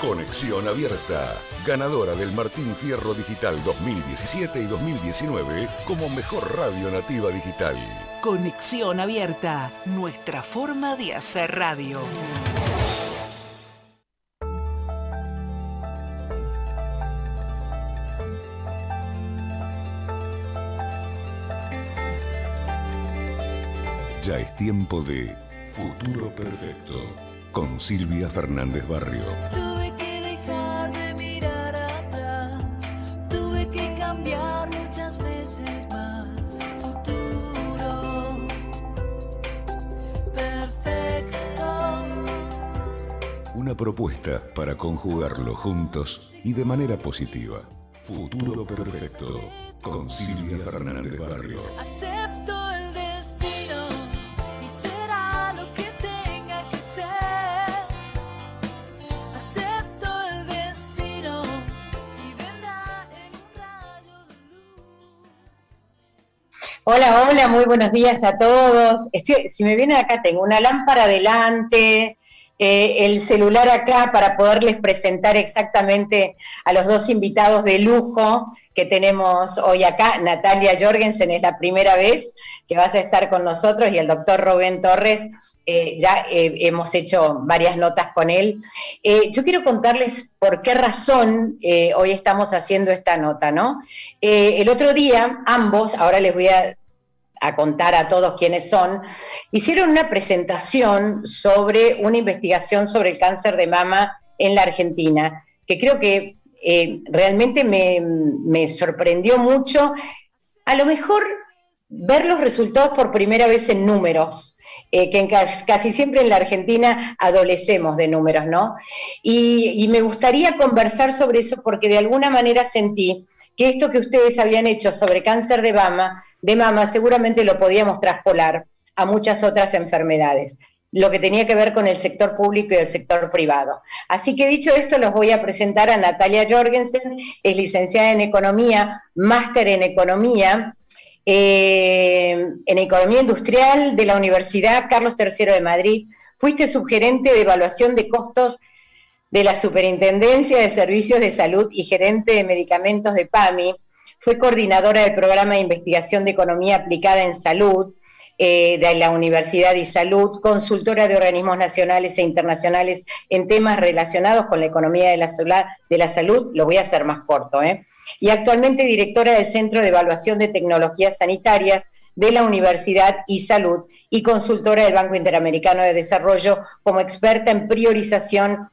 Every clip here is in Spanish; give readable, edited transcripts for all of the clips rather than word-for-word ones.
Conexión Abierta, ganadora del Martín Fierro Digital 2017 y 2019 como mejor radio nativa digital. Conexión Abierta, nuestra forma de hacer radio. Ya es tiempo de Futuro Perfecto con Silvia Fernández Barrio. Tuve que dejar de mirar atrás, tuve que cambiar muchas veces más. Futuro Perfecto. Una propuesta para conjugarlo juntos y de manera positiva. Futuro Perfecto con Silvia Fernández Barrio. Acepto el destino y será lo que tenga que ser. Acepto el destino y vendrá en un rayo de luz. Hola, hola, muy buenos días a todos. Si me vienen acá, tengo una lámpara delante, el celular acá para poderles presentar exactamente a los dos invitados de lujo que tenemos hoy acá. Natalia Jorgensen es la primera vez que vas a estar con nosotros y el doctor Rubén Torres, ya hemos hecho varias notas con él. Yo quiero contarles por qué razón hoy estamos haciendo esta nota, ¿no? El otro día, ambos, ahora les voy a contar a todos quiénes son, hicieron una presentación sobre una investigación sobre el cáncer de mama en la Argentina, que creo que realmente me sorprendió mucho. A lo mejor ver los resultados por primera vez en números, que casi siempre en la Argentina adolecemos de números, ¿no? Y me gustaría conversar sobre eso porque de alguna manera sentí que esto que ustedes habían hecho sobre cáncer de mama seguramente lo podíamos traspolar a muchas otras enfermedades, lo que tenía que ver con el sector público y el sector privado. Así que dicho esto, los voy a presentar a Natalia Jorgensen, es licenciada en Economía, máster en Economía Industrial de la Universidad Carlos III de Madrid, fuiste subgerente de evaluación de costos de la Superintendencia de Servicios de Salud y gerente de medicamentos de PAMI, fue coordinadora del programa de investigación de economía aplicada en salud de la Universidad de Salud, consultora de organismos nacionales e internacionales en temas relacionados con la economía de la salud, lo voy a hacer más corto, y actualmente directora del Centro de Evaluación de Tecnologías Sanitarias de la Universidad y Salud y consultora del Banco Interamericano de Desarrollo como experta en priorización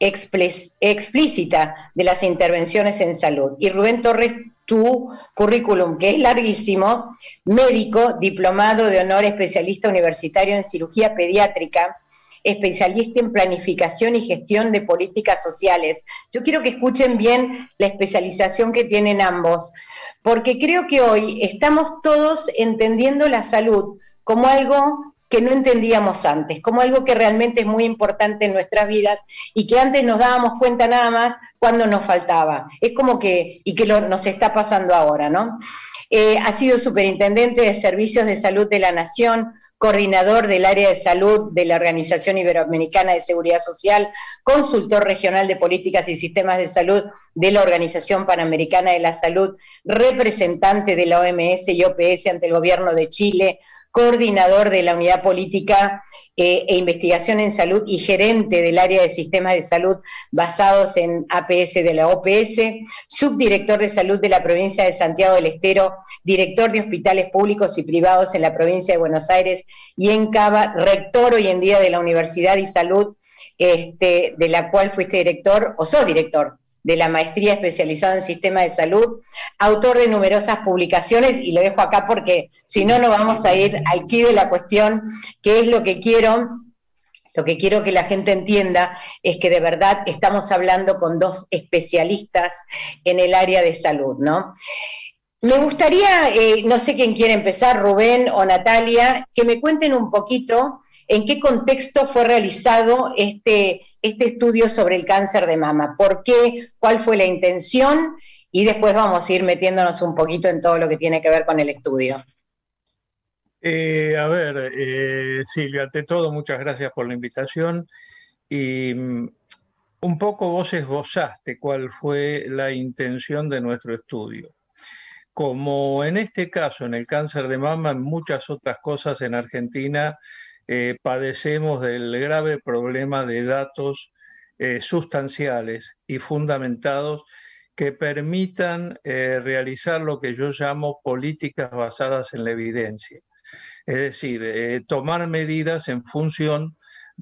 explícita de las intervenciones en salud. Y Rubén Torres, tu currículum, que es larguísimo, médico, diplomado de honor, especialista universitario en cirugía pediátrica, especialista en planificación y gestión de políticas sociales. Yo quiero que escuchen bien la especialización que tienen ambos, porque creo que hoy estamos todos entendiendo la salud como algo que no entendíamos antes, como algo que realmente es muy importante en nuestras vidas y que antes nos dábamos cuenta nada más cuando nos faltaba. Es como que, nos está pasando ahora, ¿no? Ha sido superintendente de Servicios de Salud de la Nación, coordinador del área de salud de la Organización Iberoamericana de Seguridad Social, consultor regional de políticas y sistemas de salud de la Organización Panamericana de la Salud, representante de la OMS y OPS ante el gobierno de Chile, coordinador de la Unidad Política e Investigación en Salud y gerente del área de sistemas de salud basados en APS de la OPS, subdirector de salud de la provincia de Santiago del Estero, director de hospitales públicos y privados en la provincia de Buenos Aires y en Cava, rector hoy en día de la Universidad y Salud, de la cual fuiste director, o sos director, de la maestría especializada en sistema de salud, autor de numerosas publicaciones, y lo dejo acá porque si no, no vamos a ir al quid de la cuestión, que es lo que quiero que la gente entienda, es que de verdad estamos hablando con dos especialistas en el área de salud, ¿no? Me gustaría, no sé quién quiere empezar, Rubén o Natalia, que me cuenten un poquito en qué contexto fue realizado este estudio sobre el cáncer de mama, por qué, cuál fue la intención, y después vamos a ir metiéndonos un poquito en todo lo que tiene que ver con el estudio. Silvia, ante todo, muchas gracias por la invitación. Y Un poco vos esbozaste cuál fue la intención de nuestro estudio. Como en este caso, en el cáncer de mama, en muchas otras cosas en Argentina, padecemos del grave problema de datos sustanciales y fundamentados que permitan realizar lo que yo llamo políticas basadas en la evidencia. Es decir, tomar medidas en función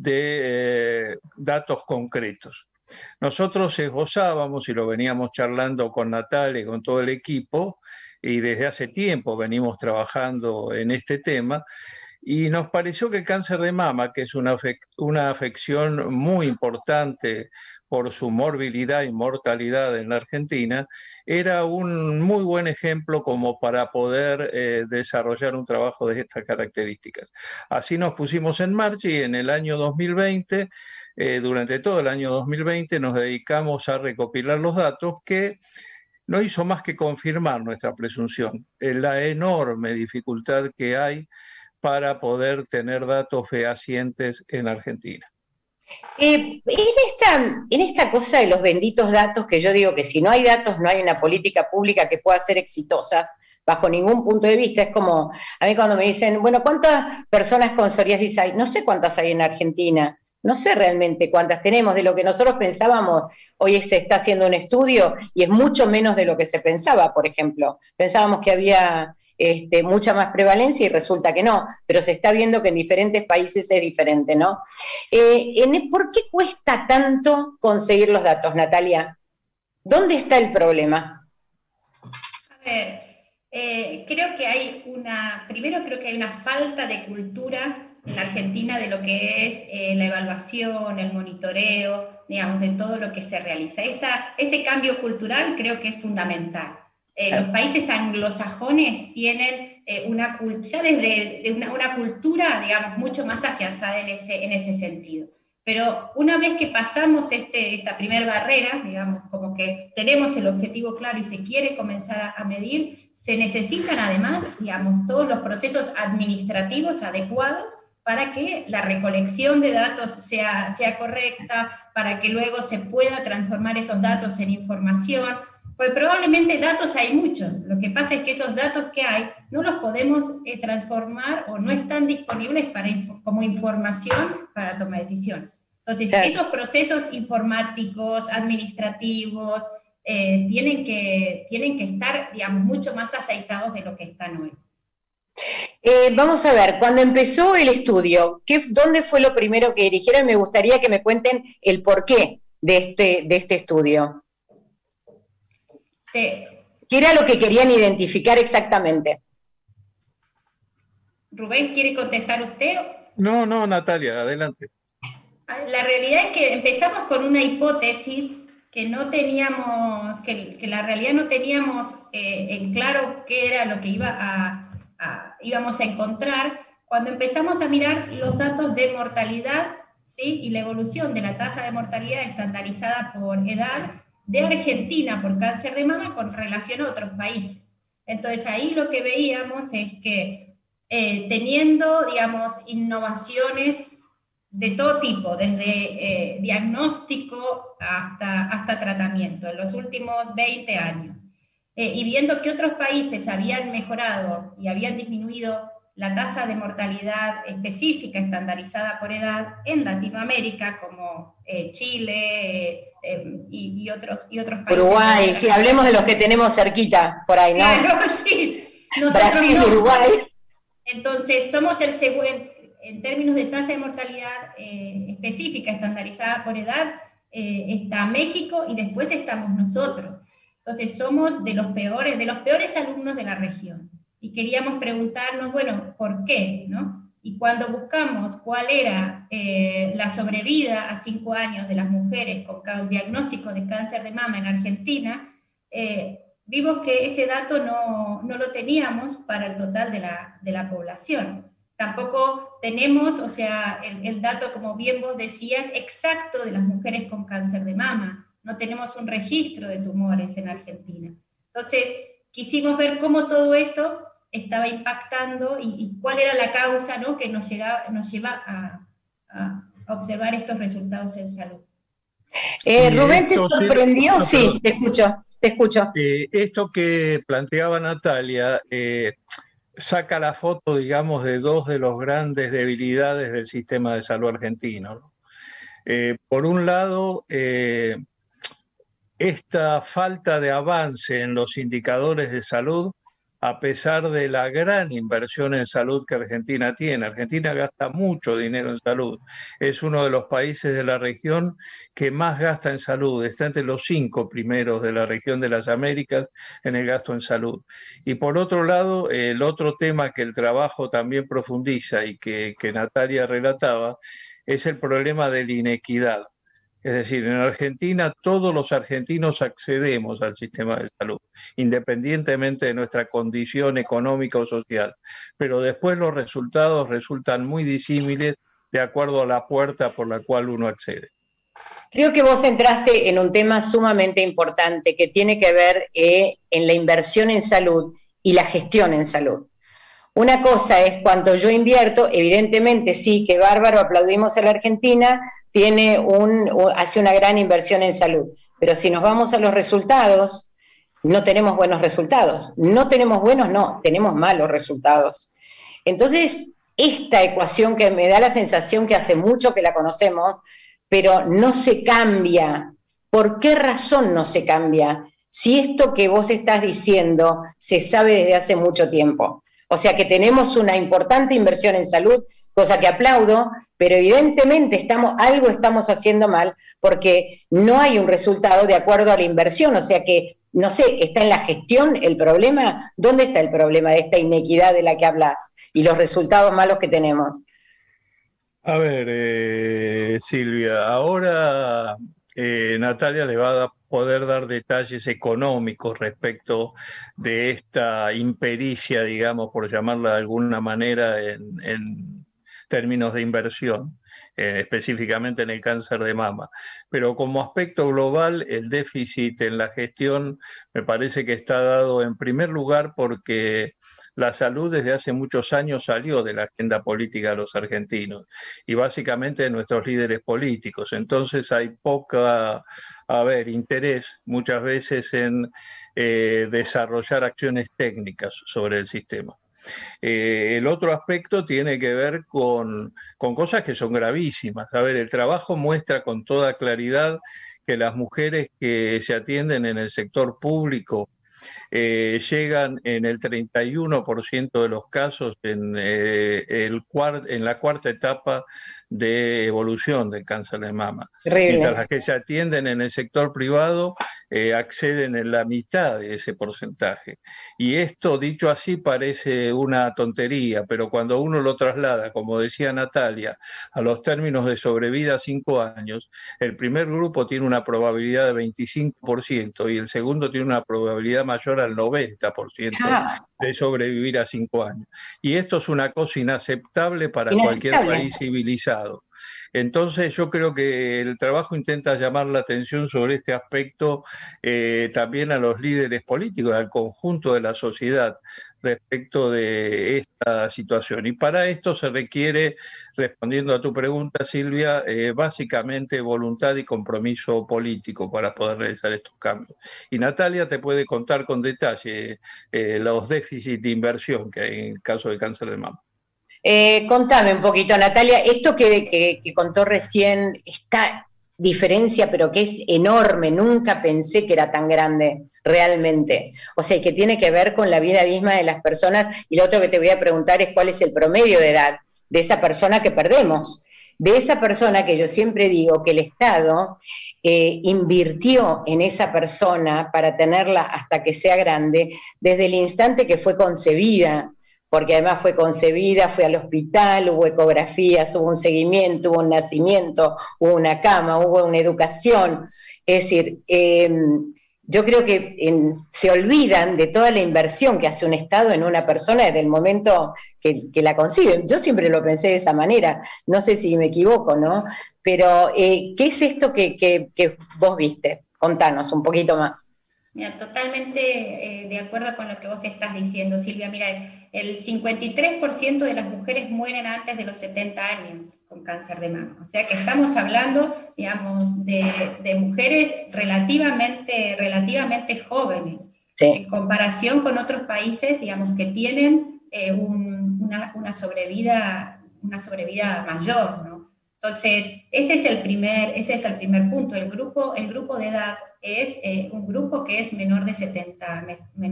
de datos concretos. Nosotros esbozábamos, y lo veníamos charlando con Natalia y con todo el equipo, y desde hace tiempo venimos trabajando en este tema, y nos pareció que el cáncer de mama, que es una afección muy importante por su morbilidad y mortalidad en la Argentina, era un muy buen ejemplo como para poder desarrollar un trabajo de estas características. Así nos pusimos en marcha y en el año 2020, durante todo el año 2020, nos dedicamos a recopilar los datos que no hizo más que confirmar nuestra presunción, la enorme dificultad que hay para poder tener datos fehacientes en Argentina. En esta cosa de los benditos datos, que yo digo que si no hay datos no hay una política pública que pueda ser exitosa bajo ningún punto de vista. Es como, a mí cuando me dicen, bueno, ¿cuántas personas con psoriasis hay? No sé cuántas hay en Argentina, no sé realmente cuántas tenemos. De lo que nosotros pensábamos, hoy se está haciendo un estudio y es mucho menos de lo que se pensaba, por ejemplo. Pensábamos que había mucha más prevalencia y resulta que no, pero se está viendo que en diferentes países es diferente, ¿no? ¿Por qué cuesta tanto conseguir los datos, Natalia? ¿Dónde está el problema? A ver, creo que hay una falta de cultura en Argentina de lo que es la evaluación, el monitoreo, digamos, de todo lo que se realiza. Ese cambio cultural creo que es fundamental. Los países anglosajones tienen una cultura, digamos, mucho más afianzada en ese sentido. Pero una vez que pasamos esta primera barrera, digamos, como que tenemos el objetivo claro y se quiere comenzar a medir, se necesitan además, digamos, todos los procesos administrativos adecuados para que la recolección de datos sea correcta, para que luego se pueda transformar esos datos en información. Pues probablemente datos hay muchos, lo que pasa es que esos datos que hay no los podemos transformar o no están disponibles como información para tomar decisión. Entonces, claro, esos procesos informáticos, administrativos, tienen que estar, digamos, mucho más aceitados de lo que están hoy. Vamos a ver, cuando empezó el estudio, ¿dónde fue lo primero que dirigieron? Me gustaría que me cuenten el porqué de este estudio. ¿Qué era lo que querían identificar exactamente? Rubén, ¿quiere contestar usted? No, Natalia, adelante. La realidad es que empezamos con una hipótesis que no teníamos, que la realidad no teníamos en claro qué era lo que íbamos a encontrar cuando empezamos a mirar los datos de mortalidad, ¿sí? Y la evolución de la tasa de mortalidad estandarizada por edad de Argentina por cáncer de mama con relación a otros países. Entonces ahí lo que veíamos es que teniendo, digamos, innovaciones de todo tipo, desde diagnóstico hasta tratamiento, en los últimos 20 años, y viendo que otros países habían mejorado y habían disminuido la tasa de mortalidad específica estandarizada por edad en Latinoamérica, como Chile y otros países. Uruguay, sí, hablemos de los que tenemos cerquita, por ahí, ¿no? Claro, sí. Brasil, no. Uruguay. Entonces, somos el segundo, en términos de tasa de mortalidad específica estandarizada por edad, está México y después estamos nosotros. Entonces, somos de los peores alumnos de la región. Y queríamos preguntarnos, bueno, ¿por qué? ¿No? Y cuando buscamos cuál era la sobrevida a 5 años de las mujeres con diagnóstico de cáncer de mama en Argentina, vimos que ese dato no lo teníamos para el total de la población. Tampoco tenemos, o sea, el dato, como bien vos decías, exacto de las mujeres con cáncer de mama. No tenemos un registro de tumores en Argentina. Entonces, quisimos ver cómo todo eso estaba impactando y cuál era la causa, ¿no?, que nos lleva a observar estos resultados en salud. Rubén, ¿te esto, sorprendió? no, Sí, perdón. te escucho. Esto que planteaba Natalia saca la foto, digamos, de dos de los grandes debilidades del sistema de salud argentino, ¿no? Por un lado, esta falta de avance en los indicadores de salud, a pesar de la gran inversión en salud que Argentina tiene. Argentina gasta mucho dinero en salud. Es uno de los países de la región que más gasta en salud. Está entre los 5 primeros de la región de las Américas en el gasto en salud. Y por otro lado, el otro tema que el trabajo también profundiza y que Natalia relataba, es el problema de la inequidad. Es decir, en Argentina todos los argentinos accedemos al sistema de salud, independientemente de nuestra condición económica o social, pero después los resultados resultan muy disímiles de acuerdo a la puerta por la cual uno accede. Creo que vos entraste en un tema sumamente importante que tiene que ver en la inversión en salud y la gestión en salud. Una cosa es cuando yo invierto, evidentemente sí, que bárbaro, aplaudimos a la Argentina, hace una gran inversión en salud, pero si nos vamos a los resultados, no tenemos buenos resultados. No tenemos buenos, no, tenemos malos resultados. Entonces, esta ecuación que me da la sensación que hace mucho que la conocemos, pero no se cambia. ¿Por qué razón no se cambia? Si esto que vos estás diciendo se sabe desde hace mucho tiempo. O sea que tenemos una importante inversión en salud, cosa que aplaudo, pero evidentemente algo estamos haciendo mal porque no hay un resultado de acuerdo a la inversión. O sea que, no sé, ¿está en la gestión el problema? ¿Dónde está el problema de esta inequidad de la que hablas y los resultados malos que tenemos? A ver, Silvia, ahora Natalia le va a poder dar detalles económicos respecto de esta impericia, digamos, por llamarla de alguna manera, en términos de inversión, específicamente en el cáncer de mama. Pero como aspecto global, el déficit en la gestión me parece que está dado en primer lugar porque la salud desde hace muchos años salió de la agenda política de los argentinos y básicamente de nuestros líderes políticos. Entonces hay interés muchas veces en desarrollar acciones técnicas sobre el sistema. El otro aspecto tiene que ver con cosas que son gravísimas. A ver, el trabajo muestra con toda claridad que las mujeres que se atienden en el sector público llegan en el 31% de los casos en la cuarta etapa de evolución del cáncer de mama. Terrible. Mientras las que se atienden en el sector privado acceden en la mitad de ese porcentaje. Y esto, dicho así, parece una tontería, pero cuando uno lo traslada, como decía Natalia, a los términos de sobrevida a 5 años, el primer grupo tiene una probabilidad de 25% y el segundo tiene una probabilidad mayor al 90% de sobrevivir a 5 años. Y esto es una cosa inaceptable para cualquier país civilizado. Entonces yo creo que el trabajo intenta llamar la atención sobre este aspecto también a los líderes políticos, al conjunto de la sociedad respecto de esta situación. Y para esto se requiere, respondiendo a tu pregunta, Silvia, básicamente voluntad y compromiso político para poder realizar estos cambios. Y Natalia te puede contar con detalle los déficits de inversión que hay en el caso del cáncer de mama. Contame un poquito, Natalia, esto que contó recién, esta diferencia, pero que es enorme, nunca pensé que era tan grande, realmente. O sea, que tiene que ver con la vida misma de las personas, y lo otro que te voy a preguntar es cuál es el promedio de edad de esa persona que perdemos, de esa persona que yo siempre digo que el Estado invirtió en esa persona para tenerla hasta que sea grande, desde el instante que fue concebida, porque además fue concebida, fue al hospital, hubo ecografías, hubo un seguimiento, hubo un nacimiento, hubo una cama, hubo una educación. Es decir, yo creo que se olvidan de toda la inversión que hace un Estado en una persona desde el momento que la conciben. Yo siempre lo pensé de esa manera, no sé si me equivoco, ¿no? Pero, ¿qué es esto que vos viste? Contanos un poquito más. Mira, totalmente de acuerdo con lo que vos estás diciendo, Silvia. Mira, el 53% de las mujeres mueren antes de los 70 años con cáncer de mama. O sea que estamos hablando, digamos, de mujeres relativamente jóvenes, Sí. en comparación con otros países, digamos, que tienen una sobrevida mayor, ¿no? Entonces, ese es el primer punto. El grupo de edad es un grupo que es menor de 70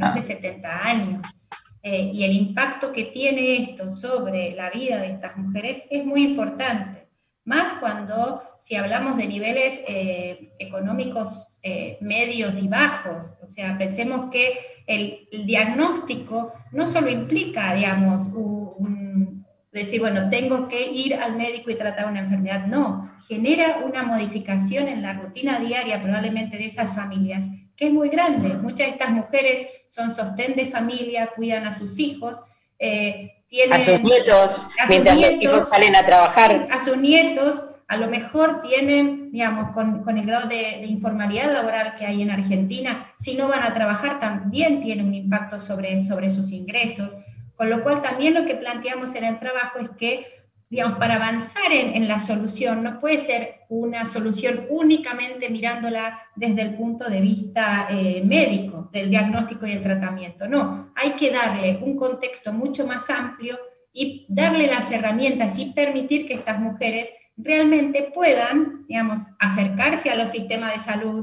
años. Y el impacto que tiene esto sobre la vida de estas mujeres es muy importante. Más cuando, si hablamos de niveles económicos medios y bajos, o sea, pensemos que el diagnóstico no solo implica, digamos, decir, bueno, tengo que ir al médico y tratar una enfermedad, no, genera una modificación en la rutina diaria probablemente de esas familias, que es muy grande. Muchas de estas mujeres son sostén de familia, cuidan a sus hijos, tienen a sus nietos, mientras los hijos salen a trabajar. A sus nietos, a lo mejor tienen, digamos, con el grado de informalidad laboral que hay en Argentina, si no van a trabajar también tiene un impacto sobre sus ingresos. Con lo cual también lo que planteamos en el trabajo es que, digamos, para avanzar en la solución, no puede ser una solución únicamente mirándola desde el punto de vista médico, del diagnóstico y el tratamiento. No, hay que darle un contexto mucho más amplio y darle las herramientas y permitir que estas mujeres realmente puedan, digamos, acercarse a los sistemas de salud,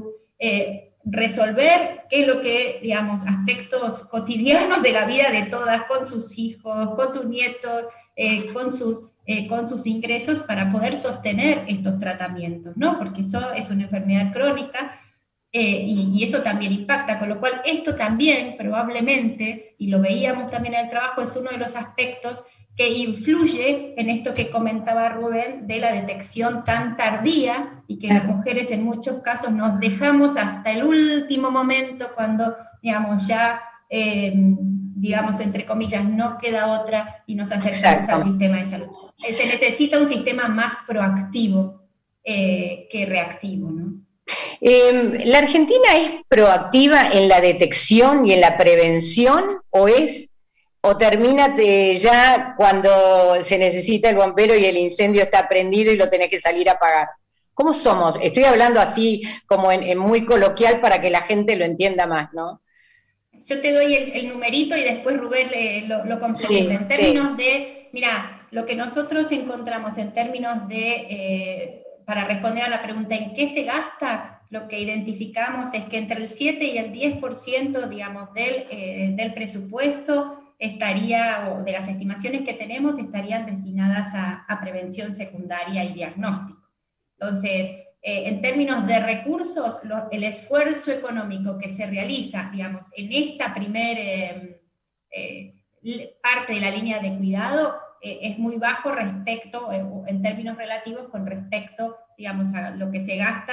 resolver qué es lo que, digamos, aspectos cotidianos de la vida de todas, con sus hijos, con sus nietos, con sus ingresos para poder sostener estos tratamientos, ¿no? Porque eso es una enfermedad crónica y eso también impacta, con lo cual esto también probablemente, y lo veíamos también en el trabajo, es uno de los aspectos que influye en esto que comentaba Rubén de la detección tan tardía y que las mujeres en muchos casos nos dejamos hasta el último momento cuando, digamos, ya, digamos, entre comillas, no queda otra y nos acercamos al sistema de salud. Se necesita un sistema más proactivo que reactivo, ¿no? ¿La Argentina es proactiva en la detección y en la prevención o termina ya cuando se necesita el bombero y el incendio está prendido y lo tenés que salir a apagar? ¿Cómo somos? Estoy hablando así como en muy coloquial para que la gente lo entienda más, ¿no? Yo te doy el numerito y después Rubén lo complementa. Sí, en términos de, mira, lo que nosotros encontramos en términos de, para responder a la pregunta ¿en qué se gasta? Lo que identificamos es que entre el 7 y el 10%, digamos, del presupuesto estaría, o de las estimaciones que tenemos, estarían destinadas a prevención secundaria y diagnóstico. Entonces, en términos de recursos, el esfuerzo económico que se realiza, digamos, en esta primera parte de la línea de cuidado es muy bajo respecto, en términos relativos, con respecto, digamos, a lo que se gasta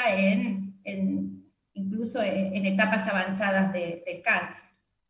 incluso en etapas avanzadas del cáncer.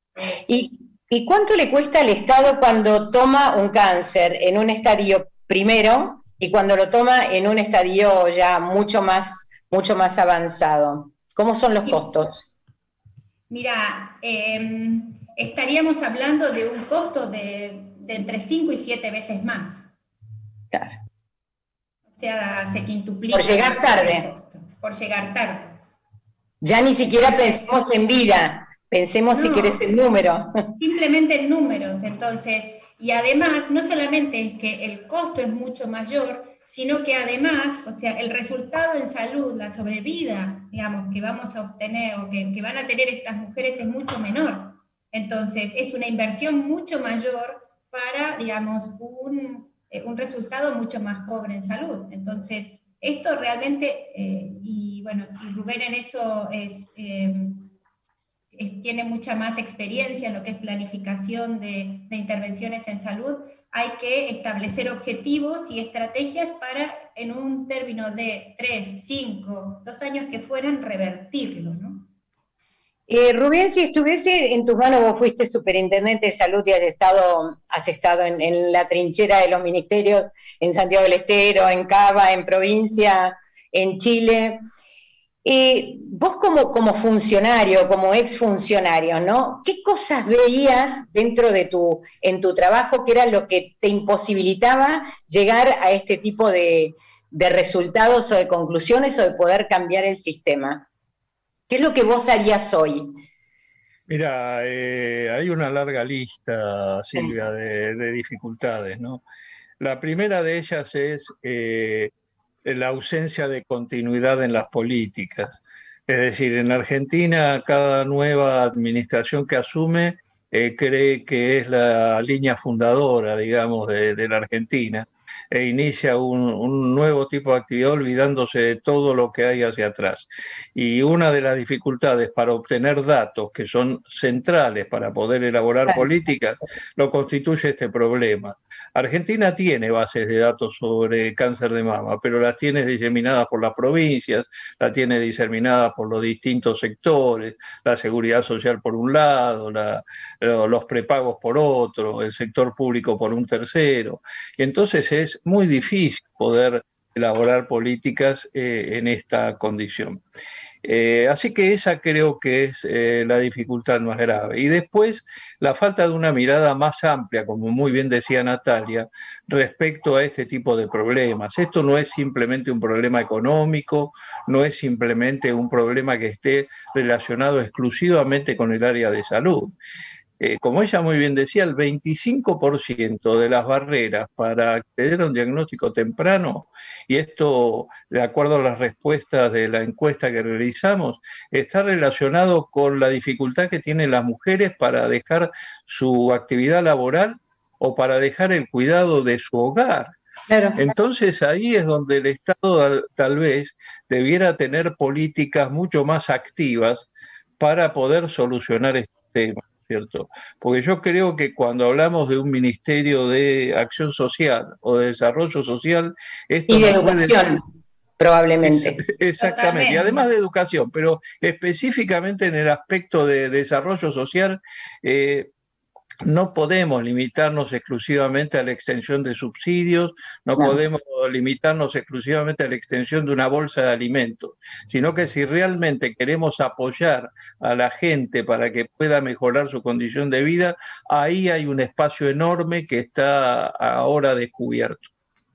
¿Y cuánto le cuesta al Estado cuando toma un cáncer en un estadio primero y cuando lo toma en un estadio ya mucho más avanzado? ¿Cómo son los costos? Mira, estaríamos hablando de un costo de entre 5 y 7 veces más. Claro. O sea, se quintuplica. Por llegar tarde. Por llegar tarde. Ya ni siquiera pensemos en vida. Pensemos, no, si querés, el número. Simplemente en números, entonces, y además, no solamente es que el costo es mucho mayor, sino que además, o sea, el resultado en salud, la sobrevida, digamos, que vamos a obtener, o que van a tener estas mujeres es mucho menor. Entonces, es una inversión mucho mayor para, digamos, un resultado mucho más pobre en salud. Entonces, esto realmente, y bueno, y Rubén en eso tiene mucha más experiencia en lo que es planificación de intervenciones en salud. Hay que establecer objetivos y estrategias para, en un término de 3, 5, los años que fueran, revertirlo, ¿no? Rubén, si estuviese en tus manos, vos fuiste superintendente de salud y has estado en la trinchera de los ministerios, en Santiago del Estero, en Cava, en provincia, en Chile. Vos como funcionario, como exfuncionario, ¿no? ¿Qué cosas veías dentro de en tu trabajo que era lo que te imposibilitaba llegar a este tipo de resultados o de conclusiones o de poder cambiar el sistema? ¿Qué es lo que vos harías hoy? Mira, hay una larga lista, Silvia, de dificultades, ¿no? La primera de ellas es la ausencia de continuidad en las políticas. Es decir, en Argentina cada nueva administración que asume cree que es la línea fundadora, digamos, de la Argentina e inicia un nuevo tipo de actividad olvidándose de todo lo que hay hacia atrás. Y una de las dificultades para obtener datos que son centrales para poder elaborar políticas lo constituye este problema. Argentina tiene bases de datos sobre cáncer de mama, pero las tiene diseminadas por las provincias, las tiene diseminadas por los distintos sectores, la seguridad social por un lado, los prepagos por otro, el sector público por un tercero. Y entonces es muy difícil poder elaborar políticas en esta condición. Así que esa creo que es la dificultad más grave. Y después la falta de una mirada más amplia, como muy bien decía Natalia, respecto a este tipo de problemas. Esto no es simplemente un problema económico, no es simplemente un problema que esté relacionado exclusivamente con el área de salud. Como ella muy bien decía, el 25% de las barreras para acceder a un diagnóstico temprano, y esto de acuerdo a las respuestas de la encuesta que realizamos, está relacionado con la dificultad que tienen las mujeres para dejar su actividad laboral o para dejar el cuidado de su hogar. Claro. Entonces ahí es donde el Estado tal vez debiera tener políticas mucho más activas para poder solucionar este tema. ¿Cierto? Porque yo creo que cuando hablamos de un Ministerio de Acción Social o de Desarrollo Social, esto y de educación, probablemente. Exactamente, totalmente. Y además de educación, pero específicamente en el aspecto de desarrollo social, no podemos limitarnos exclusivamente a la extensión de subsidios, no podemos limitarnos exclusivamente a la extensión de una bolsa de alimentos, sino que si realmente queremos apoyar a la gente para que pueda mejorar su condición de vida, ahí hay un espacio enorme que está ahora descubierto.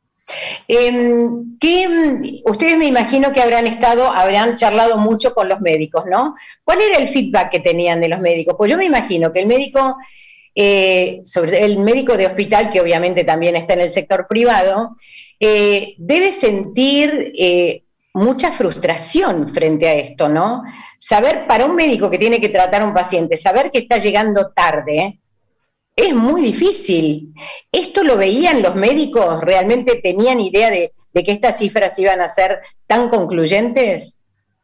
Ustedes me imagino que habrán charlado mucho con los médicos, ¿no? ¿Cuál era el feedback que tenían de los médicos? Pues yo me imagino que el médico... sobre el médico de hospital, que obviamente también está en el sector privado, debe sentir mucha frustración frente a esto, ¿no? Saber, para un médico que tiene que tratar a un paciente, saber que está llegando tarde, es muy difícil. ¿Esto lo veían los médicos? ¿Realmente tenían idea de que estas cifras iban a ser tan concluyentes?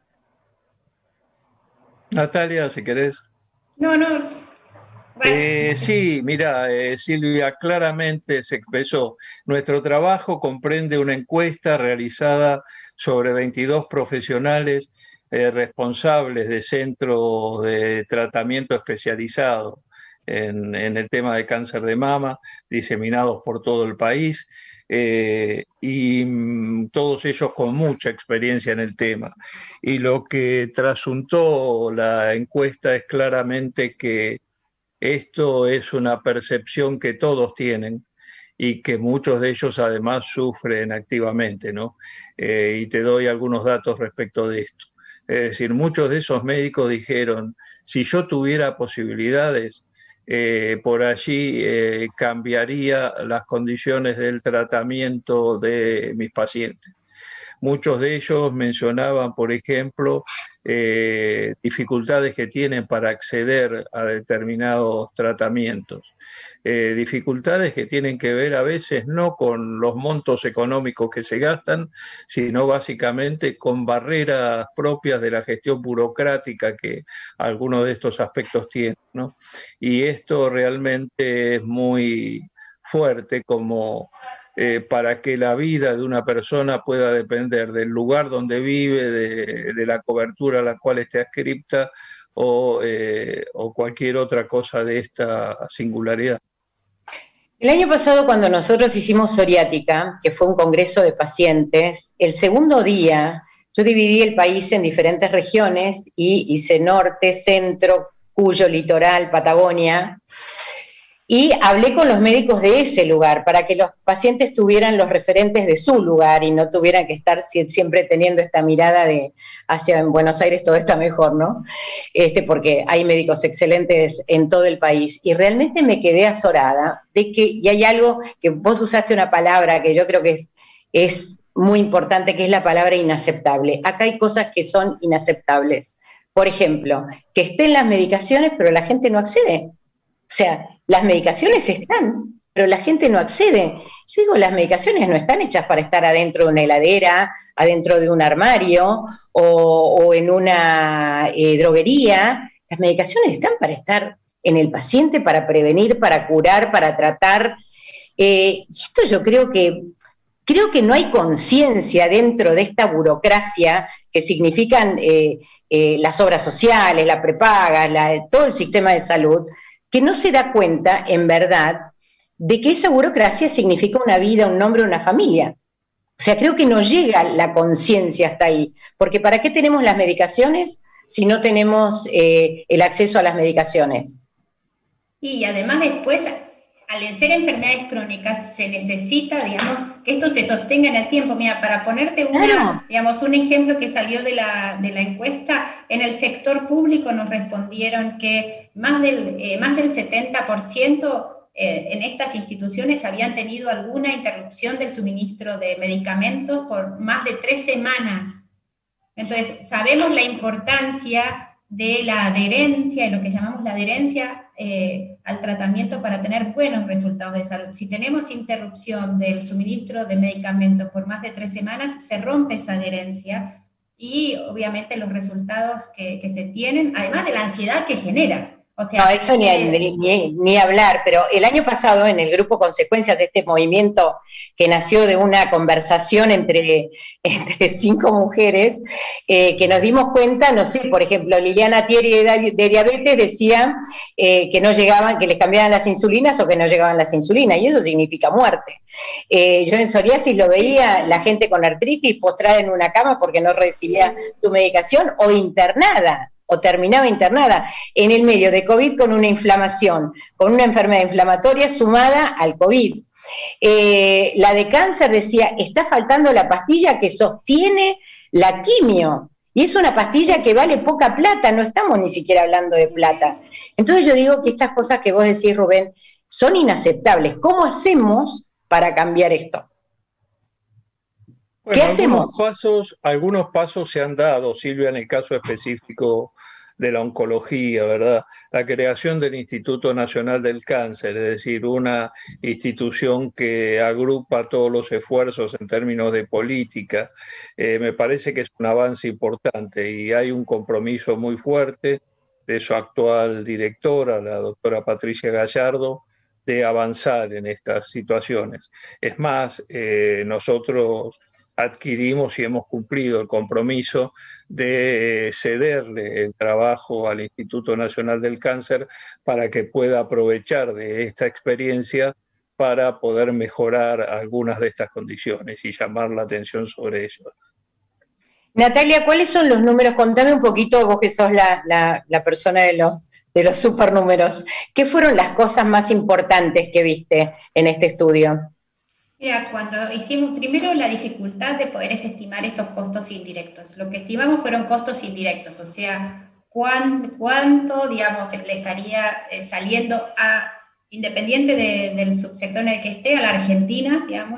Natalia, si querés. No. Sí, mira, Silvia, claramente se expresó. Nuestro trabajo comprende una encuesta realizada sobre 22 profesionales responsables de centros de tratamiento especializado en el tema de cáncer de mama, diseminados por todo el país, y todos ellos con mucha experiencia en el tema. Y lo que trasuntó la encuesta es claramente que esto es una percepción que todos tienen y que muchos de ellos además sufren activamente, ¿no? Y te doy algunos datos respecto de esto. Es decir, muchos de esos médicos dijeron, si yo tuviera posibilidades, por allí cambiaría las condiciones del tratamiento de mis pacientes. Muchos de ellos mencionaban, por ejemplo, dificultades que tienen para acceder a determinados tratamientos, dificultades que tienen que ver a veces no con los montos económicos que se gastan, sino básicamente con barreras propias de la gestión burocrática que algunos de estos aspectos tienen, ¿no? Y esto realmente es muy fuerte como... para que la vida de una persona pueda depender del lugar donde vive, de la cobertura a la cual esté adscripta o cualquier otra cosa de esta singularidad. El año pasado, cuando nosotros hicimos Psoriática, que fue un congreso de pacientes, el segundo día yo dividí el país en diferentes regiones y hice norte, centro, Cuyo, litoral, Patagonia, y hablé con los médicos de ese lugar para que los pacientes tuvieran los referentes de su lugar y no tuvieran que estar siempre teniendo esta mirada de hacia en Buenos Aires todo está mejor, ¿no? Porque hay médicos excelentes en todo el país. Y realmente me quedé azorada de que, y hay algo que vos usaste una palabra que yo creo que es muy importante, que es la palabra inaceptable. Acá hay cosas que son inaceptables. Por ejemplo, que estén las medicaciones, pero la gente no accede. O sea, las medicaciones están, pero la gente no accede. Yo digo, las medicaciones no están hechas para estar adentro de una heladera, adentro de un armario o en una droguería. Las medicaciones están para estar en el paciente, para prevenir, para curar, para tratar. Y esto yo creo que no hay conciencia dentro de esta burocracia que significan las obras sociales, la prepaga, todo el sistema de salud, que no se da cuenta, en verdad, de que esa burocracia significa una vida, un nombre, una familia. O sea, creo que no llega la conciencia hasta ahí, porque ¿para qué tenemos las medicaciones si no tenemos el acceso a las medicaciones? Y además después, al ser enfermedades crónicas, se necesita, digamos, que esto se sostenga en el tiempo. Mira, para ponerte digamos, un ejemplo que salió de la encuesta, en el sector público nos respondieron que más del 70% en estas instituciones habían tenido alguna interrupción del suministro de medicamentos por más de 3 semanas. Entonces, sabemos la importancia de la adherencia, de lo que llamamos la adherencia al tratamiento para tener buenos resultados de salud. Si tenemos interrupción del suministro de medicamentos por más de 3 semanas, se rompe esa adherencia y obviamente los resultados que se tienen, además de la ansiedad que genera. O sea, no, eso ni hablar, pero el año pasado en el grupo Consecuencias, este movimiento que nació de una conversación entre 5 mujeres, que nos dimos cuenta, no sé, por ejemplo, Liliana Thierry de diabetes decía que no llegaban, que les cambiaban las insulinas o que no llegaban las insulinas, y eso significa muerte. Yo en psoriasis lo veía, la gente con artritis postrada en una cama porque no recibía su medicación o internada, o terminaba internada en el medio de COVID con una inflamación, con una enfermedad inflamatoria sumada al COVID. La de cáncer decía, está faltando la pastilla que sostiene la quimio, y es una pastilla que vale poca plata, no estamos ni siquiera hablando de plata. Entonces yo digo que estas cosas que vos decís, Rubén, son inaceptables. ¿Cómo hacemos para cambiar esto? Bueno, ¿Qué hacemos? Algunos pasos se han dado, Silvia, en el caso específico de la oncología, ¿verdad? La creación del Instituto Nacional del Cáncer, es decir, una institución que agrupa todos los esfuerzos en términos de política, me parece que es un avance importante y hay un compromiso muy fuerte de su actual directora, la doctora Patricia Gallardo, de avanzar en estas situaciones. Es más, nosotros adquirimos y hemos cumplido el compromiso de cederle el trabajo al Instituto Nacional del Cáncer para que pueda aprovechar de esta experiencia para poder mejorar algunas de estas condiciones y llamar la atención sobre ello. Natalia, ¿cuáles son los números? Contame un poquito, vos que sos la persona de los supernúmeros. ¿Qué fueron las cosas más importantes que viste en este estudio? Mira, cuando hicimos primero la dificultad de poder estimar esos costos indirectos. Lo que estimamos fueron costos indirectos, o sea, cuánto, digamos, le estaría saliendo a, independiente del subsector en el que esté, a la Argentina, digamos,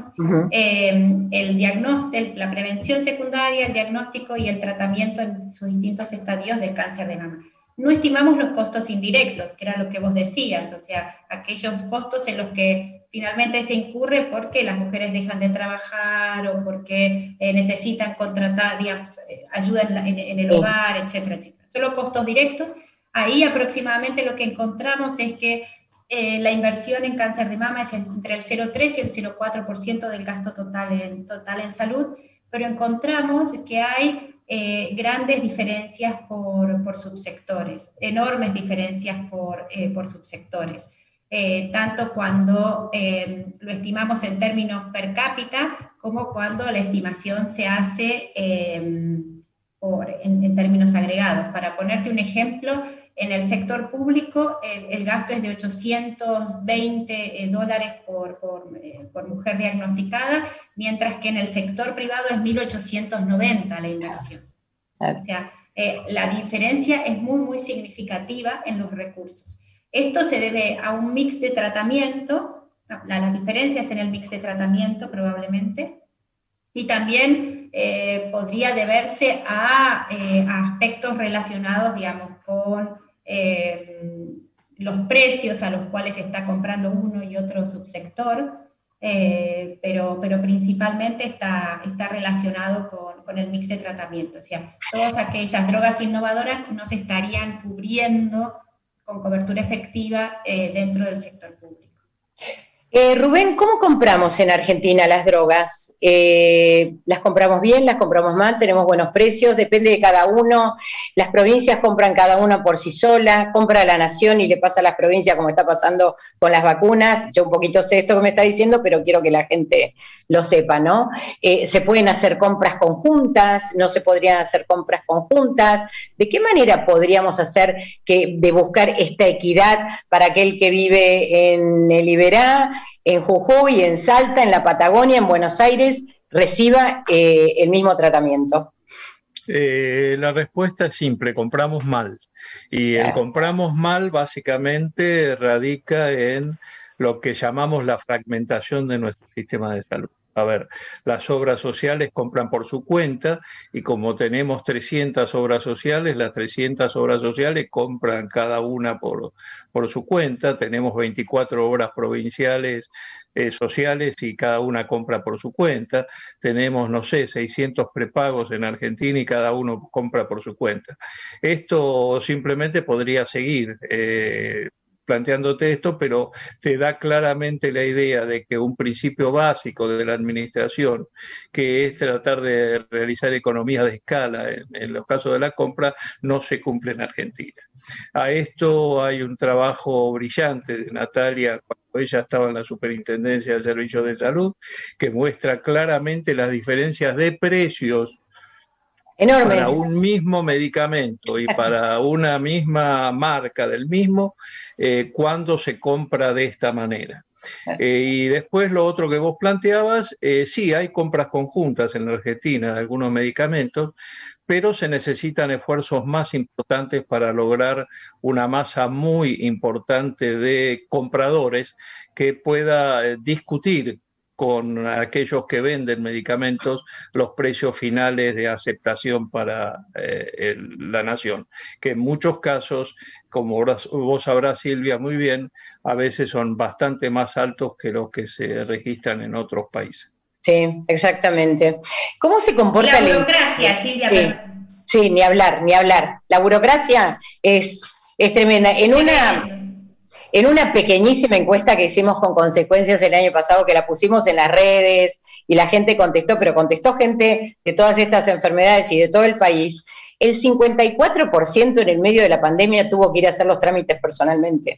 el diagnóstico, la prevención secundaria, el diagnóstico y el tratamiento en sus distintos estadios del cáncer de mama. No estimamos los costos indirectos, que era lo que vos decías, o sea, aquellos costos en los que finalmente se incurre porque las mujeres dejan de trabajar o porque necesitan contratar, digamos, ayuda en el hogar, etcétera, etcétera. Solo costos directos. Ahí aproximadamente lo que encontramos es que la inversión en cáncer de mama es entre el 0,3 y el 0,4% del gasto total en salud, pero encontramos que hay grandes diferencias por subsectores, enormes diferencias por subsectores. Tanto cuando lo estimamos en términos per cápita, como cuando la estimación se hace en en términos agregados. Para ponerte un ejemplo, en el sector público el gasto es de $820 por mujer diagnosticada, mientras que en el sector privado es 1.890 la inversión. O sea, la diferencia es muy, muy significativa en los recursos. Esto se debe a un mix de tratamiento, las diferencias en el mix de tratamiento probablemente, y también podría deberse a aspectos relacionados, digamos, con los precios a los cuales está comprando uno y otro subsector, pero principalmente está relacionado con el mix de tratamiento. O sea, todas aquellas drogas innovadoras no se estarían cubriendo con cobertura efectiva dentro del sector público. Rubén, ¿cómo compramos en Argentina las drogas? ¿Las compramos bien, las compramos mal, tenemos buenos precios? Depende de cada uno. Las provincias compran cada una por sí sola, compra la nación y le pasa a las provincias como está pasando con las vacunas. Yo un poquito sé esto que me está diciendo, pero quiero que la gente lo sepa, ¿no? ¿Se pueden hacer compras conjuntas? ¿No se podrían hacer compras conjuntas? ¿De qué manera podríamos hacer de buscar esta equidad para aquel que vive en el Iberá, en Jujuy, en Salta, en la Patagonia, en Buenos Aires, reciba el mismo tratamiento? La respuesta es simple: compramos mal. Y el compramos mal básicamente radica en lo que llamamos la fragmentación de nuestro sistema de salud. A ver, las obras sociales compran por su cuenta y como tenemos 300 obras sociales, las 300 obras sociales compran cada una por su cuenta. Tenemos 24 obras provinciales sociales y cada una compra por su cuenta. Tenemos, no sé, 600 prepagos en Argentina y cada uno compra por su cuenta. Esto simplemente podría seguir planteándote esto, pero te da claramente la idea de que un principio básico de la administración, que es tratar de realizar economías de escala en los casos de la compra, no se cumple en Argentina. A esto hay un trabajo brillante de Natalia cuando ella estaba en la Superintendencia del Servicio de Salud, que muestra claramente las diferencias de precios enormes para un mismo medicamento y para una misma marca del mismo cuando se compra de esta manera. Y después lo otro que vos planteabas, sí, hay compras conjuntas en la Argentina de algunos medicamentos, pero se necesitan esfuerzos más importantes para lograr una masa muy importante de compradores que pueda discutir con aquellos que venden medicamentos los precios finales de aceptación para la nación, que en muchos casos, como vos sabrás, Silvia, muy bien, a veces son bastante más altos que los que se registran en otros países. Sí, exactamente. ¿Cómo se comporta la burocracia, Silvia? Sí, ni hablar. La burocracia es tremenda. En una pequeñísima encuesta que hicimos con Consecuencias el año pasado, que la pusimos en las redes y la gente contestó, pero contestó gente de todas estas enfermedades y de todo el país, el 54% en el medio de la pandemia tuvo que ir a hacer los trámites personalmente.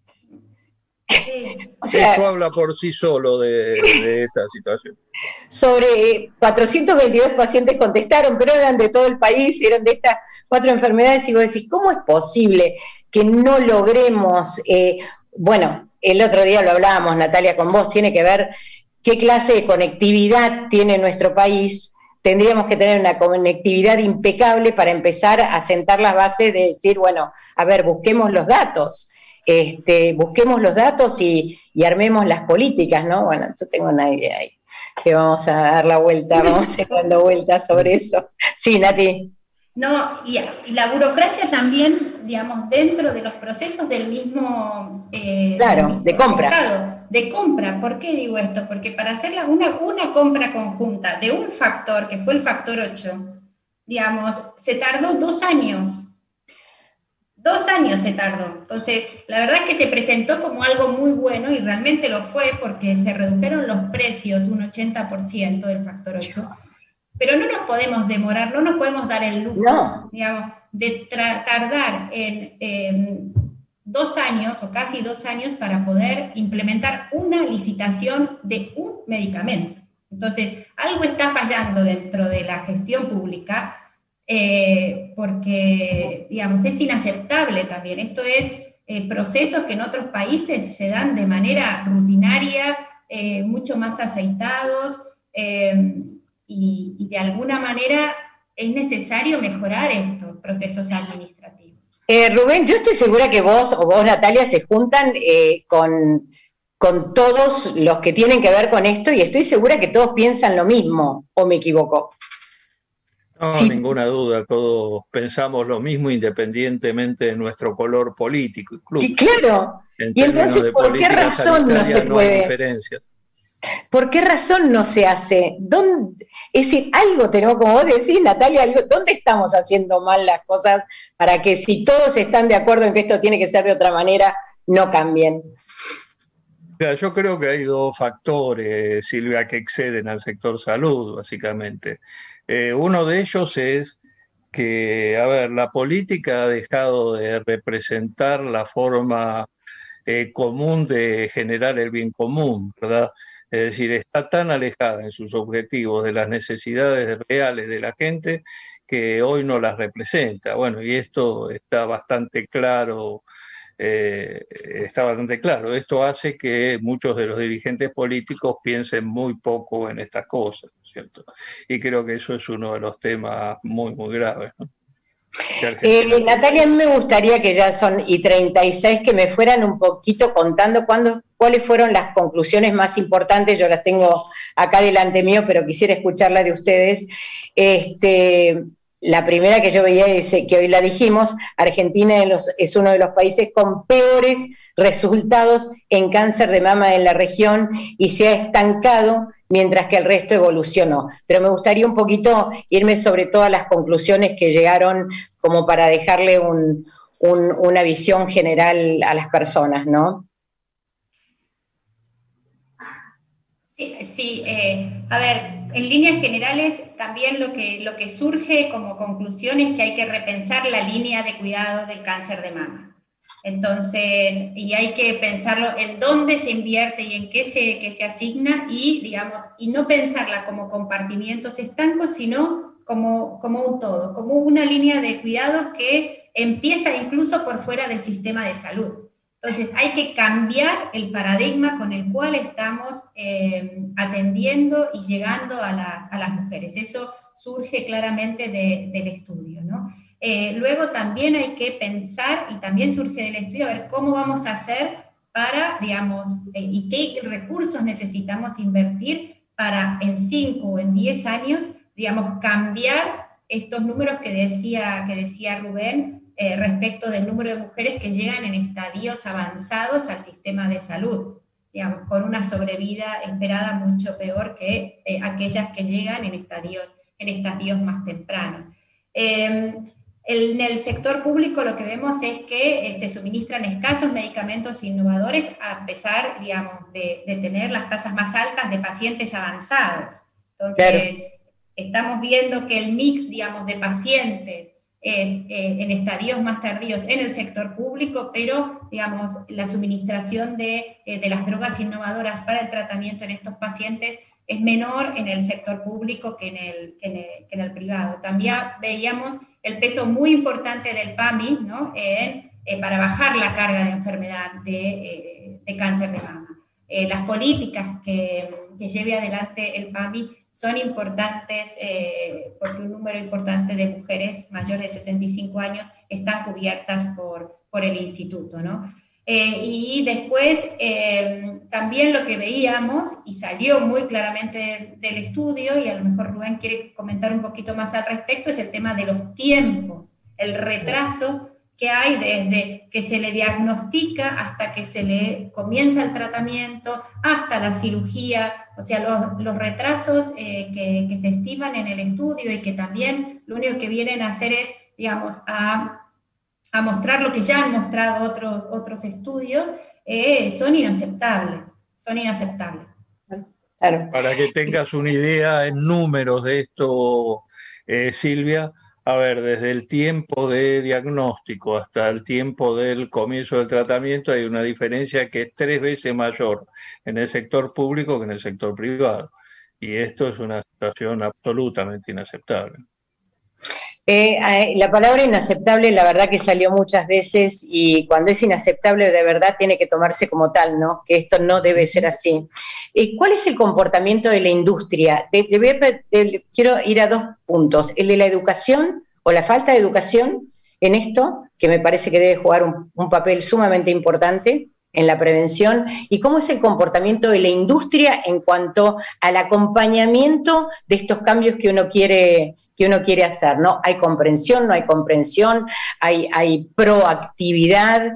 Sí. O sea, eso habla por sí solo de esta situación. Sobre 422 pacientes contestaron, pero eran de todo el país, eran de estas 4 enfermedades, y vos decís, ¿cómo es posible que no logremos? Bueno, el otro día lo hablábamos, Natalia, con vos, tiene que ver qué clase de conectividad tiene nuestro país. Tendríamos que tener una conectividad impecable para empezar a sentar las bases de decir, bueno, a ver, busquemos los datos. Busquemos los datos y armemos las políticas, ¿no? Bueno, yo tengo una idea ahí, que vamos a dar la vuelta, vamos a ir dando vueltas sobre eso. Sí, Nati. No, y la burocracia también, digamos, dentro de los procesos del mismo... claro, de compra. Mercado, de compra. ¿Por qué digo esto? Porque para hacer una compra conjunta de un factor, que fue el factor 8, digamos, se tardó 2 años. 2 años se tardó. Entonces, la verdad es que se presentó como algo muy bueno y realmente lo fue porque se redujeron los precios un 80% del factor 8. Pero no nos podemos demorar, no nos podemos dar el lujo, digamos, de tardar en 2 años o casi 2 años para poder implementar una licitación de un medicamento. Entonces, algo está fallando dentro de la gestión pública porque, digamos, es inaceptable también. Esto es procesos que en otros países se dan de manera rutinaria, mucho más aceitados, y de alguna manera es necesario mejorar estos procesos administrativos. Rubén, yo estoy segura que vos o vos, Natalia, se juntan con todos los que tienen que ver con esto y estoy segura que todos piensan lo mismo, ¿o me equivoco? No, Sí. ninguna duda, todos pensamos lo mismo independientemente de nuestro color político, incluso. Y claro, En y entonces, términos de ¿por qué política razón no se sanitaria no hay puede? diferencias. ¿Por qué razón no se hace? Es decir, algo tenemos, como vos decís, Natalia, ¿dónde estamos haciendo mal las cosas para que si todos están de acuerdo en que esto tiene que ser de otra manera, no cambien? Mira, yo creo que hay dos factores, Silvia, que exceden al sector salud, básicamente. Uno de ellos es que, a ver, la política ha dejado de representar la forma común de generar el bien común, ¿verdad? Es decir, está tan alejada en sus objetivos de las necesidades reales de la gente que hoy no las representa. Bueno, y esto está bastante claro. Esto hace que muchos de los dirigentes políticos piensen muy poco en estas cosas, ¿cierto? Y creo que eso es uno de los temas muy, muy graves, ¿no? Natalia, a mí me gustaría que ya son y 36, que me fueran un poquito contando cuáles fueron las conclusiones más importantes. Yo las tengo acá delante mío, pero quisiera escucharla de ustedes. La primera que yo veía es que hoy la dijimos, Argentina es uno de los países con peores resultados en cáncer de mama en la región y se ha estancado mientras que el resto evolucionó. Pero me gustaría un poquito irme sobre todas las conclusiones que llegaron como para dejarle una visión general a las personas, ¿no? Sí, a ver, en líneas generales también lo que surge como conclusión es que hay que repensar la línea de cuidado del cáncer de mama. Entonces, y hay que pensarlo en dónde se invierte y en qué se asigna y, digamos, y no pensarla como compartimientos estancos, sino como un todo, como una línea de cuidado que empieza incluso por fuera del sistema de salud. Entonces, hay que cambiar el paradigma con el cual estamos atendiendo y llegando a las mujeres. Eso surge claramente del estudio, ¿no? Luego también hay que pensar, y también surge del estudio, a ver cómo vamos a hacer para, digamos, y qué recursos necesitamos invertir para en 5 o en 10 años, digamos, cambiar estos números que decía Rubén, respecto del número de mujeres que llegan en estadios avanzados al sistema de salud, digamos, con una sobrevida esperada mucho peor que aquellas que llegan en estadios más tempranos. En el sector público lo que vemos es que se suministran escasos medicamentos innovadores a pesar, digamos, de tener las tasas más altas de pacientes avanzados. Entonces, claro, estamos viendo que el mix, digamos, de pacientes es en estadios más tardíos en el sector público, pero, digamos, la suministración de las drogas innovadoras para el tratamiento en estos pacientes es menor en el sector público que en el privado. También veíamos el peso muy importante del PAMI, ¿no? Para bajar la carga de enfermedad de cáncer de mama. Las políticas que lleve adelante el PAMI son importantes porque un número importante de mujeres mayores de 65 años están cubiertas por el instituto, ¿no? Y después también lo que veíamos, y salió muy claramente del estudio, y a lo mejor Rubén quiere comentar un poquito más al respecto, es el tema de los tiempos, el retraso que hay desde que se le diagnostica hasta que se le comienza el tratamiento, hasta la cirugía, o sea, los retrasos que se estiman en el estudio y que también lo único que vienen a hacer es, digamos, a mostrar lo que ya han mostrado otros estudios, son inaceptables. Claro. Para que tengas una idea en números de esto, Silvia, a ver, desde el tiempo de diagnóstico hasta el tiempo del comienzo del tratamiento hay una diferencia que es 3 veces mayor en el sector público que en el sector privado. Y esto es una situación absolutamente inaceptable. La palabra inaceptable, la verdad que salió muchas veces, y cuando es inaceptable de verdad tiene que tomarse como tal, ¿no? Que esto no debe ser así. ¿Cuál es el comportamiento de la industria? Quiero ir a 2 puntos. El de la educación o la falta de educación en esto, que me parece que debe jugar un papel sumamente importante en la prevención, y cómo es el comportamiento de la industria en cuanto al acompañamiento de estos cambios que uno quiere hacer, ¿no? ¿Hay comprensión, no hay comprensión? ¿Hay proactividad?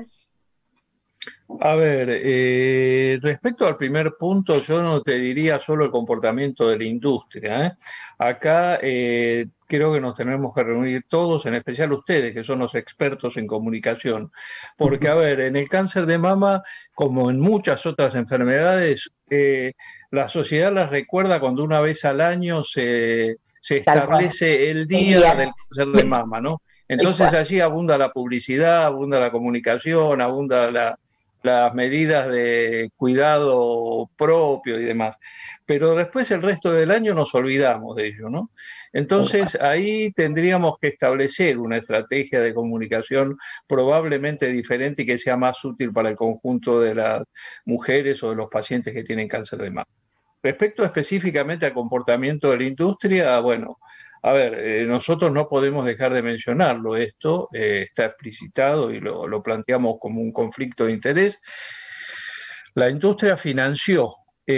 A ver, respecto al primer punto, yo no te diría solo el comportamiento de la industria, ¿eh? Acá creo que nos tenemos que reunir todos, en especial ustedes, que son los expertos en comunicación, porque, a ver, en el cáncer de mama, como en muchas otras enfermedades, la sociedad las recuerda cuando una vez al año se establece el día del cáncer de mama, ¿no? Entonces allí abunda la publicidad, abunda la comunicación, abunda las medidas de cuidado propio y demás. Pero después el resto del año nos olvidamos de ello, ¿no? Entonces ahí tendríamos que establecer una estrategia de comunicación probablemente diferente y que sea más útil para el conjunto de las mujeres o de los pacientes que tienen cáncer de mama. Respecto específicamente al comportamiento de la industria, bueno, a ver, nosotros no podemos dejar de mencionarlo, esto está explicitado y lo planteamos como un conflicto de interés. La industria financió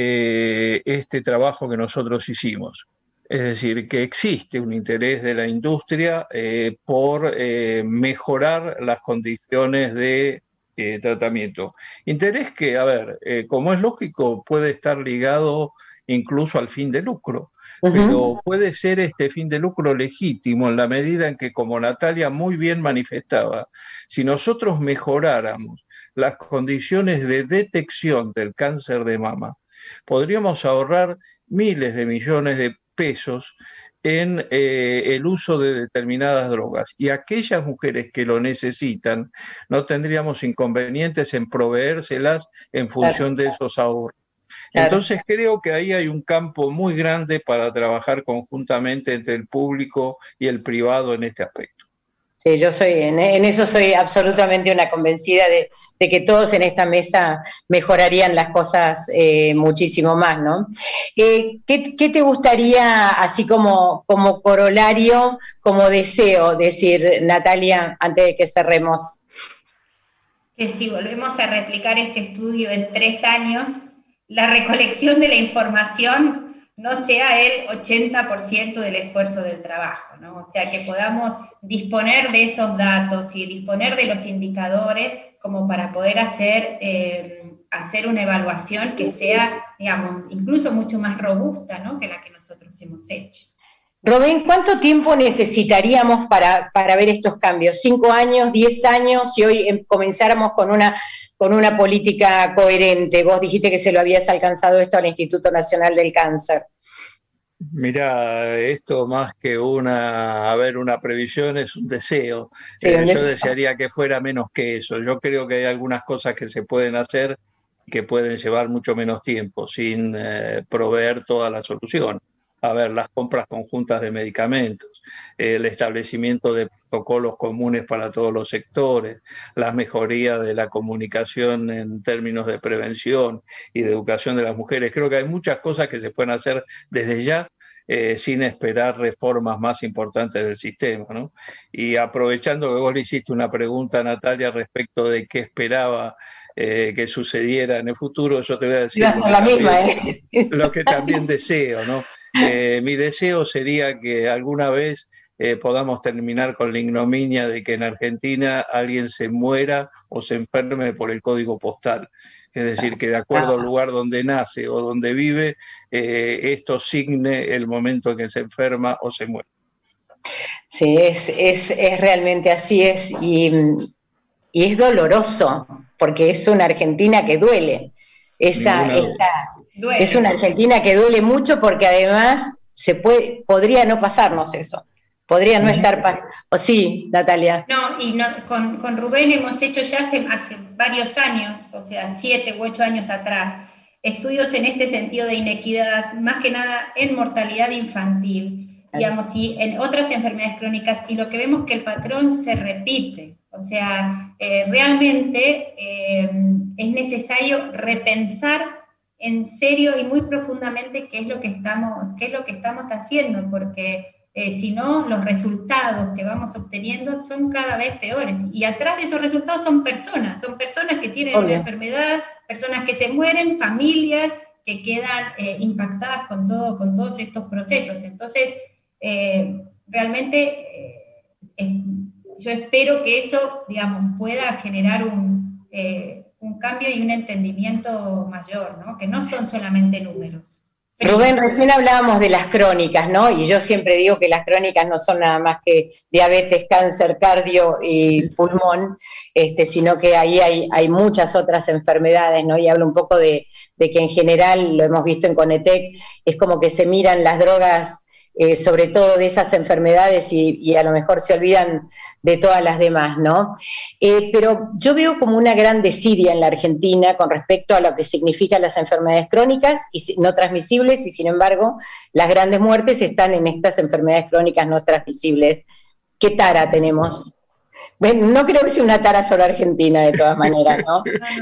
este trabajo que nosotros hicimos. Es decir, que existe un interés de la industria por mejorar las condiciones de tratamiento. Interés que, a ver, como es lógico, puede estar ligado incluso al fin de lucro. Pero puede ser este fin de lucro legítimo en la medida en que, como Natalia muy bien manifestaba, si nosotros mejoráramos las condiciones de detección del cáncer de mama, podríamos ahorrar miles de millones de pesos en el uso de determinadas drogas, y aquellas mujeres que lo necesitan no tendríamos inconvenientes en proveérselas en función de esos ahorros. Entonces creo que ahí hay un campo muy grande para trabajar conjuntamente entre el público y el privado en este aspecto. Sí, yo en eso soy absolutamente una convencida de que todos en esta mesa mejorarían las cosas muchísimo más, ¿no? ¿Qué te gustaría, así como corolario, como deseo, decir, Natalia, antes de que cerremos? Que si volvemos a replicar este estudio en 3 años, la recolección de la información no sea el 80% del esfuerzo del trabajo, ¿no? O sea, que podamos disponer de esos datos y disponer de los indicadores como para poder hacer una evaluación que sea, digamos, incluso mucho más robusta, ¿no?, que la que nosotros hemos hecho. Rubén, ¿cuánto tiempo necesitaríamos para ver estos cambios? ¿5 años, 10 años? Si hoy comenzáramos con una política coherente. Vos dijiste que se lo habías alcanzado esto al Instituto Nacional del Cáncer. Mirá, esto más que una previsión es un deseo. Sí, Yo desearía que fuera menos que eso. Yo creo que hay algunas cosas que se pueden hacer que pueden llevar mucho menos tiempo sin proveer toda la solución. A ver, las compras conjuntas de medicamentos, el establecimiento de protocolos comunes para todos los sectores, la mejoría de la comunicación en términos de prevención y de educación de las mujeres. Creo que hay muchas cosas que se pueden hacer desde ya sin esperar reformas más importantes del sistema, ¿no? Y aprovechando que vos le hiciste una pregunta a Natalia respecto de qué esperaba que sucediera en el futuro, yo te voy a decir lo que también deseo, ¿no? Mi deseo sería que alguna vez podamos terminar con la ignominia de que en Argentina alguien se muera o se enferme por el código postal. Es decir, que de acuerdo al lugar donde nace o donde vive, esto signe el momento en que se enferma o se muere. Sí, es realmente así es, y es doloroso, porque es una Argentina que duele. Es una Argentina que duele mucho, porque además podría no pasarnos eso. Podría no estar... ¿O sí, Natalia? Con Rubén hemos hecho ya hace varios años, o sea, 7 u 8 años atrás, estudios en este sentido de inequidad, más que nada en mortalidad infantil. digamos, y en otras enfermedades crónicas, y lo que vemos que el patrón se repite. O sea, realmente es necesario repensar en serio y muy profundamente qué es lo que estamos haciendo, porque si no, los resultados que vamos obteniendo son cada vez peores. Y atrás de esos resultados son personas que tienen una enfermedad, personas que se mueren, familias que quedan impactadas con todos estos procesos. Entonces, realmente yo espero que eso, digamos, pueda generar un cambio y un entendimiento mayor, ¿no? Que no son solamente números. Rubén, recién hablábamos de las crónicas, ¿no? Y yo siempre digo que las crónicas no son nada más que diabetes, cáncer, cardio y pulmón, sino que ahí hay muchas otras enfermedades, ¿no? Y hablo un poco de que en general, lo hemos visto en Conetec, es como que se miran las drogas, sobre todo de esas enfermedades, y a lo mejor se olvidan de todas las demás, ¿no? Pero yo veo como una gran desidia en la Argentina con respecto a lo que significan las enfermedades crónicas y no transmisibles, y sin embargo, las grandes muertes están en estas enfermedades crónicas no transmisibles. ¿Qué tara tenemos? Bueno, no creo que sea una tara solo argentina, de todas maneras, ¿no?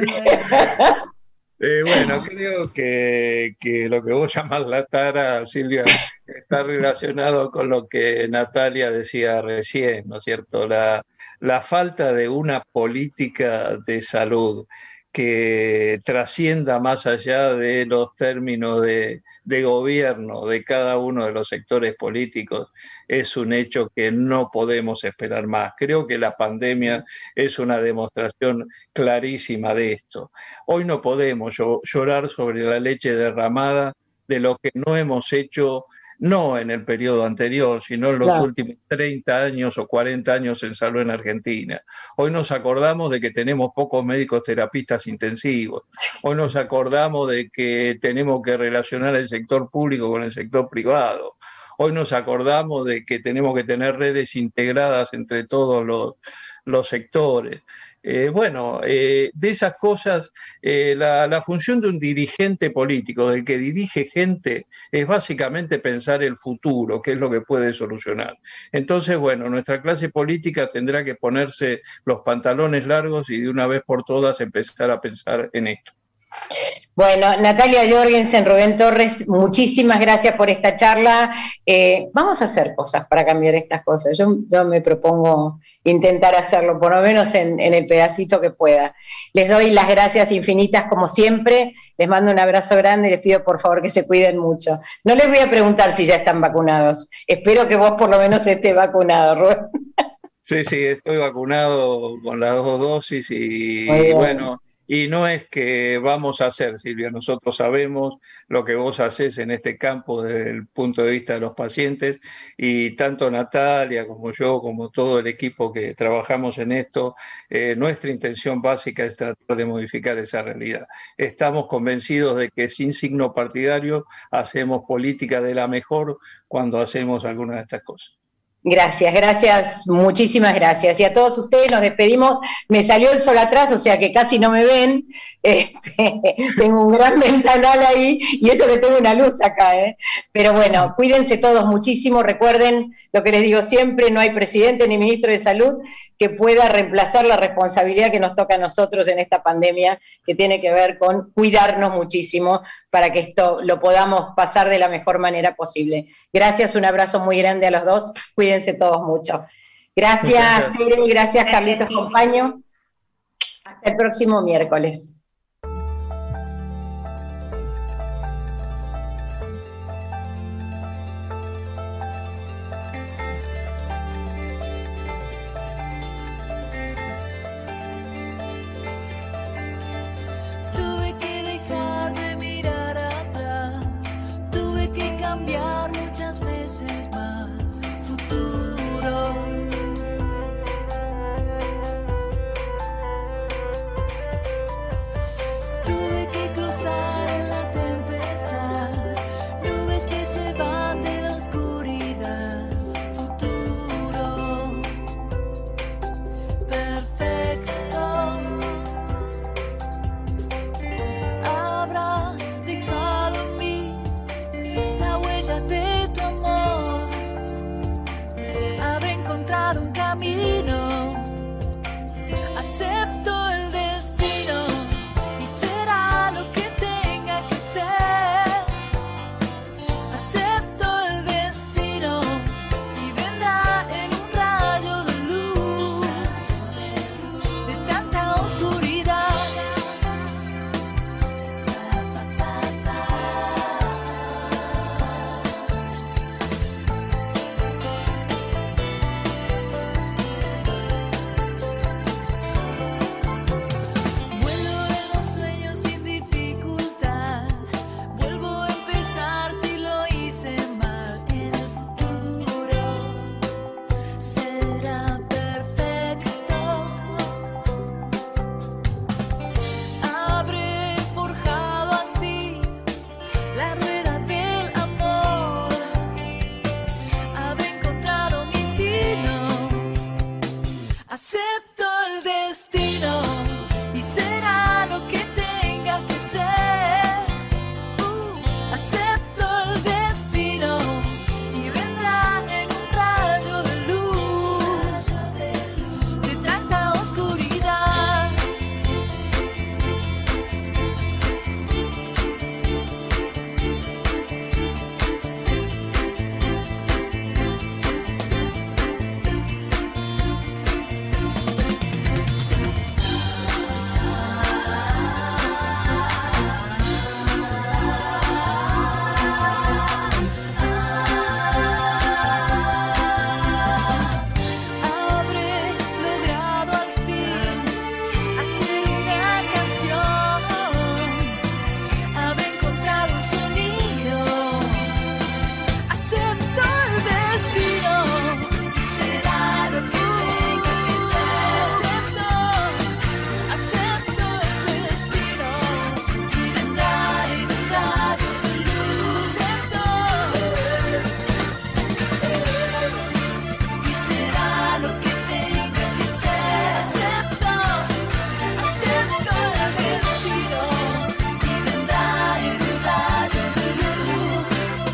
Bueno, creo que lo que vos llamás la tara, Silvia, está relacionado con lo que Natalia decía recién, ¿no es cierto? La falta de una política de salud que trascienda más allá de los términos de gobierno de cada uno de los sectores políticos es un hecho que no podemos esperar más. Creo que la pandemia es una demostración clarísima de esto. Hoy no podemos llorar sobre la leche derramada de lo que no hemos hecho, no en el periodo anterior, sino en los últimos 30 años o 40 años en salud en Argentina. Hoy nos acordamos de que tenemos pocos médicos terapistas intensivos. Hoy nos acordamos de que tenemos que relacionar el sector público con el sector privado. Hoy nos acordamos de que tenemos que tener redes integradas entre todos los sectores. De esas cosas, la función de un dirigente político, del que dirige gente, es básicamente pensar el futuro, qué es lo que puede solucionar. Entonces, bueno, nuestra clase política tendrá que ponerse los pantalones largos y de una vez por todas empezar a pensar en esto. Bueno, Natalia Jorgensen, Rubén Torres, muchísimas gracias por esta charla. Vamos a hacer cosas para cambiar estas cosas. Yo me propongo intentar hacerlo, por lo menos en el pedacito que pueda. Les doy las gracias infinitas como siempre, les mando un abrazo grande y les pido por favor que se cuiden mucho. No les voy a preguntar si ya están vacunados, espero que vos por lo menos estés vacunado, Rubén. Sí, estoy vacunado con las 2 dosis y bueno... Y no es que vamos a hacer, Silvia, nosotros sabemos lo que vos hacés en este campo desde el punto de vista de los pacientes, y tanto Natalia como yo, como todo el equipo que trabajamos en esto, nuestra intención básica es tratar de modificar esa realidad. Estamos convencidos de que sin signo partidario hacemos política de la mejor cuando hacemos alguna de estas cosas. Gracias, muchísimas gracias. Y a todos ustedes nos despedimos. Me salió el sol atrás, o sea que casi no me ven. Tengo un gran ventanal ahí y eso que tengo una luz acá. Pero bueno, cuídense todos muchísimo. Recuerden lo que les digo siempre, no hay presidente ni ministro de salud que pueda reemplazar la responsabilidad que nos toca a nosotros en esta pandemia, que tiene que ver con cuidarnos muchísimo para que esto lo podamos pasar de la mejor manera posible. Gracias, un abrazo muy grande a los dos, cuídense todos mucho. Gracias, Tere, gracias, Carlitos Compaño. Hasta el próximo miércoles. Tuve que dejar de mirar atrás, tuve que cambiar muchas veces más futuro. Tuve que cruzar en la tempestad, nubes que se van de la oscuridad. Futuro perfecto. Habrás dejado en mí la huella de Acepto el destino y será lo que tenga que ser. Acepto el destino y vendrá en un rayo de luz de tanta oscuridad. Vuelo en los sueños sin dificultad. Vuelvo a empezar si lo hice mal. En el futuro será perfecto. Habré forjado así la rueda del amor. Habré encontrado mi sino. Acepto el destino y será lo que tenga que ser. Acepto el destino y vendrá en un rayo de luz de tanta oscuridad. Habré logrado al fin hacer una canción. Habré encontrado un sonido. Acepto el destino y será lo que tenga que ser. Acepto el destino y vendrá en un rayo de luz. Y será lo que tenga que ser. Acepto el destino y vendrá en un rayo de luz.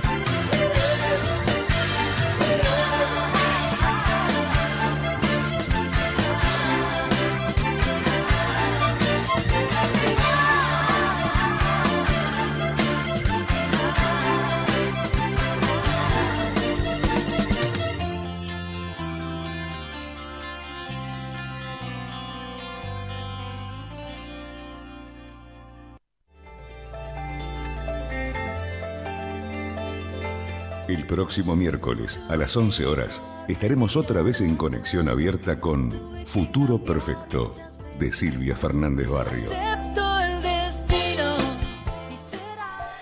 El próximo miércoles a las 11 horas estaremos otra vez en conexión abierta con Futuro Perfecto de Silvia Fernández Barrio. Acepto el destino y será.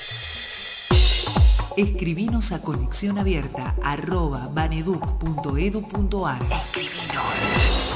Escribinos a conexionabierta@baneduc.edu.ar. Escribinos.